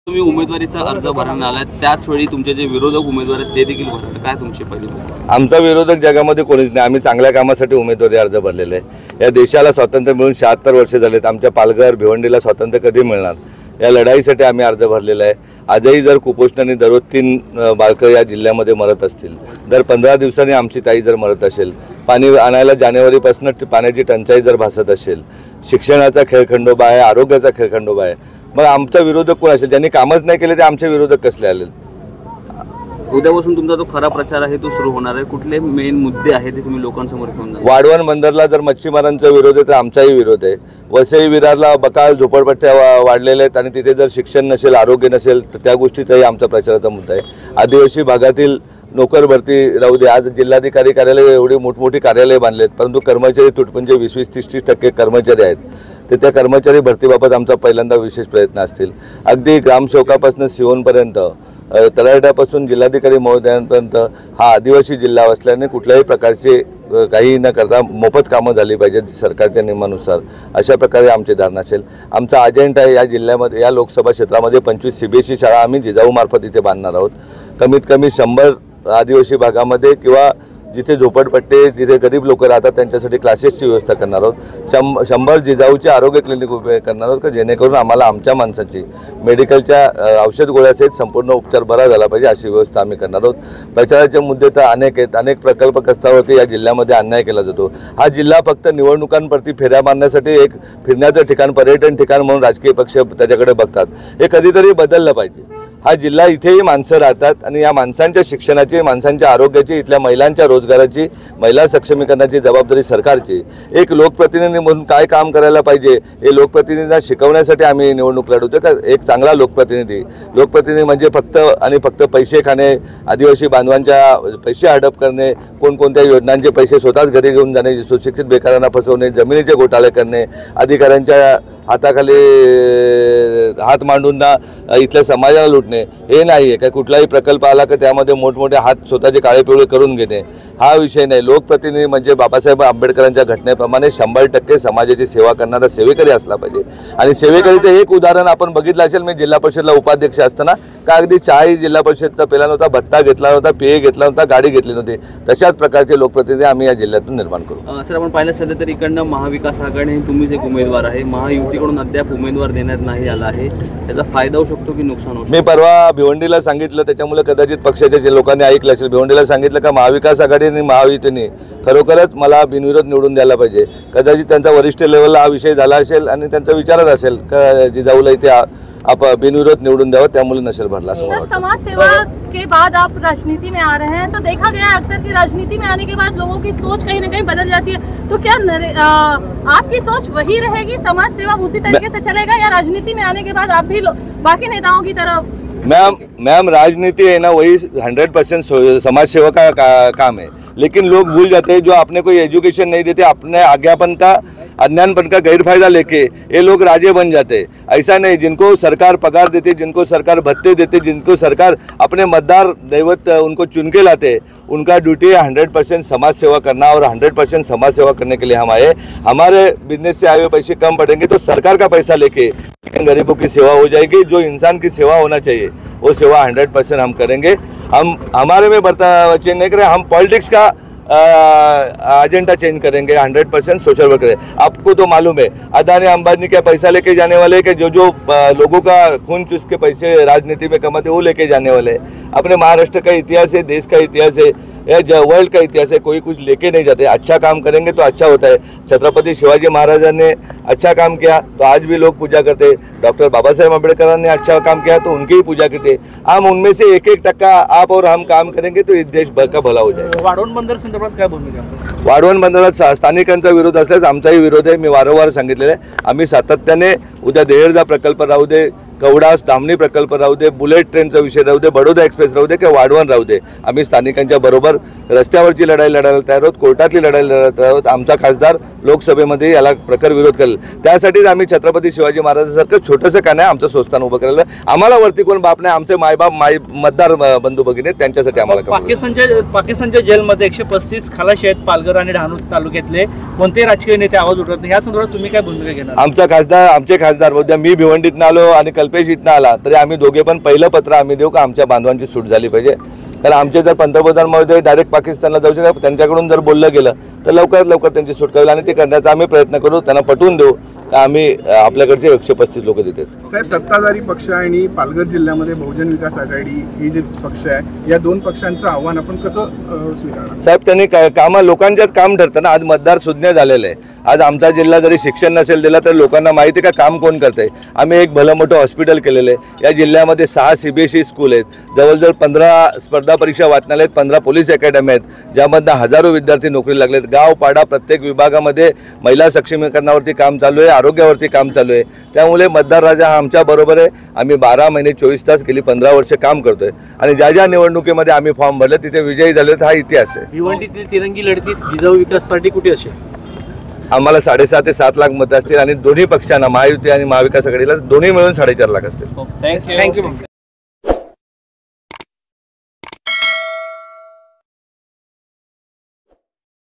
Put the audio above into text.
तुम्ही उमेदवारीचा अर्ज भरण्यात आलाय, त्याच वेळी तुमचे जे विरोधक उमेदवार आहेत ते देखील भरले, काय तुमची पहिली भूमिका? आमचा विरोधक जगामध्ये कोणीच नाही. आम्ही चांगल्या कामासाठी उमेदवारी अर्ज भरलेले आहे. या देशाला स्वातंत्र्य मिळून 76 वर्षे झालेत. आमच्या पालघर भिवंडीला स्वातंत्र्य कधी मिळणार या लढाईसाठी आम्ही अर्ज भरलेला आहे. आजही जर कुपोषणाने दररोज 3 बालकं या जिल्ह्यामध्ये मरत असतील, दर 15 दिवसांनी आमची ताई जर मरत असेल, पाणी आणायला जानेवारीपासून पाण्याची टंचाई जर भासत असेल, शिक्षणाचा खेळखंडोबा आहे, आरोग्याचा खेळखंडोबा आहे, मग आमचा विरोधक कोण असेल? ज्यांनी कामच नाही केले ते आमचे विरोधक कसले आले? उद्यापासून तुमचा जो खरा प्रचार आहे तो सुरू होणार आहे. कुठले मेन मुद्दे आहेत ते तुम्ही लोकांसमोर घेऊन जाणार? वाढवण बंदरला जर मच्छीमारांचा विरोध आहे तर आमचाही विरोध आहे. वसई विरारला बकाल झोपडपट्ट्या वाढलेल्या आहेत आणि तिथे जर शिक्षण नसेल, आरोग्य नसेल तर त्या गोष्टीतही आमचा प्रचाराचा मुद्दा आहे. आदिवासी भागातील नोकर भरती राहू दे. आज जिल्हाधिकारी कार्यालय एवढी मोठमोठी कार्यालय बांधलेत, परंतु कर्मचारी तुटपुंजे 20-30% कर्मचारी आहेत. तर त्या कर्मचारी भरतीबाबत आमचा पहिल्यांदा विशेष प्रयत्न असतील. अगदी ग्रामसेवकापासून सिओनपर्यंत, तलाठ्यापासून जिल्हाधिकारी महोदयांपर्यंत हा आदिवासी जिल्हा असल्याने कुठल्याही प्रकारचे काही न करता मोफत कामं झाली पाहिजेत सरकारच्या नियमानुसार, अशा प्रकारे आमचे धोरण असेल. आमचा अजेंडा आहे या जिल्ह्यामध्ये, या लोकसभा क्षेत्रामध्ये 25 CBSE शाळा आम्ही जिजाऊमार्फत इथे बांधणार आहोत. कमीत कमी 100 आदिवासी भागामध्ये किंवा जिथे झोपडपट्टे, जिथे गरीब लोक राहतात त्यांच्यासाठी क्लासेसची व्यवस्था करणार आहोत. 100 जिजाऊचे आरोग्य क्लिनिक उभे करणार आहोत, की जेणेकरून आम्हाला आमच्या माणसाची मेडिकलच्या औषध गोळ्यासहित संपूर्ण उपचार बरा झाला पाहिजे अशी व्यवस्था आम्ही करणार आहोत. प्रचाराचे मुद्दे तर अनेक आहेत. अनेक प्रकल्प प्रस्तावावरती या जिल्ह्यामध्ये अन्याय केला जातो. हा जिल्हा फक्त निवडणुकांप्रती फेऱ्या मारण्यासाठी एक फिरण्याचं ठिकाण, पर्यटन ठिकाण म्हणून राजकीय पक्ष त्याच्याकडे बघतात. हे कधीतरी बदललं पाहिजे. हा जिल्हा, इथेही माणसं राहतात आणि या माणसांच्या शिक्षणाची, माणसांच्या आरोग्याची, इथल्या महिलांच्या रोजगाराची, महिला सक्षमीकरणाची जबाबदारी सरकारची. एक लोकप्रतिनिधी म्हणून काय काम करायला पाहिजे हे लोकप्रतिनिधींना शिकवण्यासाठी आम्ही निवडणूक लढवतो. का एक चांगला लोकप्रतिनिधी म्हणजे फक्त आणि फक्त पैसे खाणे, आदिवासी बांधवांच्या पैसे हडप करणे, कोणकोणत्या योजनांचे पैसे स्वतःच घरी घेऊन जाणे, सुशिक्षित बेकारांना फसवणे, जमिनीचे घोटाळे करणे, अधिकाऱ्यांच्या हाताखाली हात मांडून इथल्या समाजाला लुटणे, हे नाही आहे. काय कुठलाही प्रकल्प आला की त्यामध्ये मोठमोठे हात स्वतःचे काळे पिवळे करून घेणे हा विषय नाही. लोकप्रतिनिधी म्हणजे बाबासाहेब आंबेडकरांच्या घटनेप्रमाणे 100% समाजाची सेवा करणारा सेवेकरी असला पाहिजे. आणि सेवेकरीचं एक उदाहरण आपण बघितलं असेल. मी जिल्हा परिषदला उपाध्यक्ष असताना का अगदी चाही जिल्हा परिषदचा पेला नव्हता, भत्ता घेतला नव्हता, पेय घेतला नव्हता, गाडी घेतली नव्हती. तशाच प्रकारचे लोकप्रतिनिधी आम्ही या जिल्ह्यातून निर्माण करू. सर, आपण पाहिलं सध्या तर इकडनं महाविकास आघाडी तुम्हीच एक उमेदवार आहे. महायुतीकडून अद्याप उमेदवार देण्यात नाही आला आहे. त्याचा फायदा होऊ शकतो की नुकसान होऊ शकतो? मी परवा भिवंडीला सांगितलं, त्याच्यामुळे कदाचित पक्षाच्या लोकांनी ऐकलं असेल. भिवंडीला सांगितलं का महाविकास आघाडी आणि महायुतीने खरोखरच मला बिनविरोध निवडून द्यायला पाहिजे. कदाचित त्यांचा वरिष्ठ लेवलला हा विषय झाला असेल आणि त्यांचा विचारच असेल का जिजाऊला इथे आप बिनविरोध निवडून द्यावं, त्यामुळे नसेल भरला असं मला वाटतं. समाज सेवा के बाद आप राजनीति में आ रहे हैं, तो देखा गया अक्सर कि राजनीति में आने के बाद लोगों की सोच कहीं ना कहीं बदल जाती है. तो क्या आपकी सोच वही रहेगी, समाज सेवा उसी तरीके से चलेगा, या राजनीति में आने के बाद आप भी बाकी नेताओं की तरह? मैम राजनीति है ना, वही 100% समाज सेवा का काम है. लेकिन लोग भूल जाते हैं, जो आपने कोई एजुकेशन नहीं देते, अपने अज्ञापन का, अज्ञानपन का गैरफायदा लेके ये लोग राजे बन जाते हैं. ऐसा नहीं. जिनको सरकार पगार देती, जिनको सरकार भत्ते देते, जिनको सरकार अपने मतदार दैवत उनको चुन के लाते, उनका ड्यूटी है 100% समाज सेवा करना. और 100% समाज सेवा करने के लिए हम आए. हमारे बिजनेस से आए हुए पैसे कम पड़ेंगे तो सरकार का पैसा लेके गरीबों की सेवा हो जाएगी. जो इंसान की सेवा होना चाहिए वो सेवा 100% हम करेंगे. हम हमारे में बर्ता चेंज नहीं करें. हम पॉलिटिक्स का एजेंडा चेंज करेंगे. 100% सोशल वर्क करें. आपको तो मालूम है अदानी अंबानी क्या पैसा लेके जाने वाले, कि जो लोगों का खून चूस के पैसे राजनीति में कमाते वो लेके जाने वाले. अपने महाराष्ट्र का इतिहास है, देश का इतिहास है, वर्ल्ड का इतिहास है. कोई कुछ लेके नहीं जाते. अच्छा काम करेंगे तो अच्छा होता है. छत्रपति शिवाजी महाराज ने अच्छा काम किया तो आज भी लोग पूजा करते. डॉक्टर बाबा साहेब आंबेडकर ने अच्छा काम किया तो उनकी ही पूजा करते. हम उनमें से 1-1% आप और हम काम करेंगे तो इस देश भर का भला हो जाएगा. वाढवण बंदर संदर्भात काय भूमिका? वाढवण बंदरात स्थानिकांचा विरोध असल्यास आमचाही विरोध आहे. मी वारंवार सांगितलेलं आहे. आम्ही सातत्याने उद्या देहेळचा प्रकल्प राहू दे, कवडास धामणी प्रकल्प राहू दे, बुलेट ट्रेनचा विषय राहू दे, बडोदा एक्सप्रेस राहू दे किंवा वाढवण राहू दे, आम्ही स्थानिकांच्या बरोबर रस्त्यावरची लढाई लढायला तयार आहोत, कोर्टातली लढाई लढायला तयार आहोत. आमचा खासदार लोकसभेमध्ये याला प्रखर विरोध करेल. त्यासाठीच आम्ही छत्रपती शिवाजी महाराजांसारखं छोटंसं का नाही आमचं संस्थान उभं केलेलं आहे. आम्हाला वरती कोण बाप नाही, आमचे मायबाप मतदार बंधू भगिनी त्यांच्यासाठी आम्हाला काम आहे. पाकिस्तानच्या जेलमध्ये 135 खलाशी आहेत. पालघर आणि डहाणू तालुक्यातले कोणतेही राजकीय नेते आवाज उठवत नाही. या संदर्भात तुम्ही काय भूमिका घेणार? आमचे खासदार उद्या मी भिवंडीतनं आलो आणि कल्पेश इथनं आला तरी आम्ही दोघे पण पहिलं पत्र आम्ही देऊ का आमच्या बांधवांची सूट झाली पाहिजे. कारण आमचे जर पंतप्रधान महोदय डायरेक्ट पाकिस्तानला जाऊ शकतात, त्यांच्याकडून जर बोललं गेलं तर लवकरात लवकर त्यांची सुटका होईल आणि ते करण्याचा आम्ही प्रयत्न करू. त्यांना पटवून देऊ का आम्ही आपल्याकडचे 135 लोक देतात. साहेब, सत्ताधारी पक्ष आणि पालघर जिल्ह्यामध्ये बहुजन विकास आघाडी हे जे पक्ष आहे या दोन पक्षांचं आव्हान आपण कसं स्वीकारणार? साहेब, त्यांनी लोकांच्यात काम ठरतं ना. आज मतदार सुज्ञ झालेलं आहे. आज आमचा जिल्हा जरी शिक्षण नसेल दिला तर लोकांना माहिती आहे का काम कोण करतंय. आम्ही एक भलं मोठं हॉस्पिटल केलेलं आहे. या जिल्ह्यामध्ये 6 CBSE स्कूल आहेत, जवळजवळ 15 स्पर्धा परीक्षा वाचनालय आहेत, 15 पोलीस अकॅडमी आहेत ज्यामधनं हजारो विद्यार्थी नोकरी लागलेत. गाव पाडा प्रत्येक विभागामध्ये महिला सक्षमीकरणावरती काम चालू आहे, आरोग्यावरती काम चालू आहे. त्यामुळे मतदार राजा हा आमच्या बरोबर आहे. आम्ही 12 महिने 24 तास गेली 15 वर्ष काम करतोय आणि ज्या ज्या निवडणुकीमध्ये आम्ही फॉर्म भरले तिथे विजयी झाले हा इतिहास आहे. भिवंडीतील तिरंगी लढतीत जिजाऊ विकास पार्टी कुठे असेल? आम्हाला 6.5 ते 7 लाख मतं असतील आणि दोन्ही पक्षांना महायुती आणि महाविकास आघाडीला दोन्ही मिळून 4.5 लाख असतील. थँक्यू.